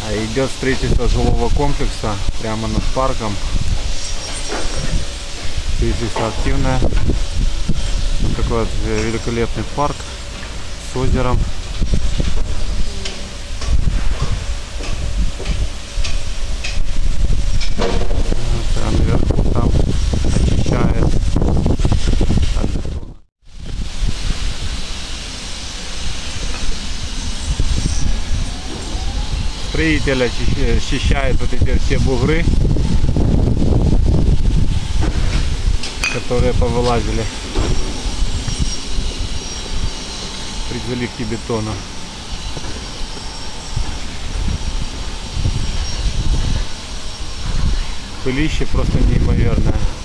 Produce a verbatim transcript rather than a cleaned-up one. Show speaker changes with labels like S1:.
S1: Идет строительство жилого комплекса прямо над парком. Строительство активное. Вот такой вот великолепный парк с озером. Вот, а наверху там очищает от бетона. Строитель очищает вот эти все бугры, которые повылазили при заливке бетона. Пылище просто неимоверное.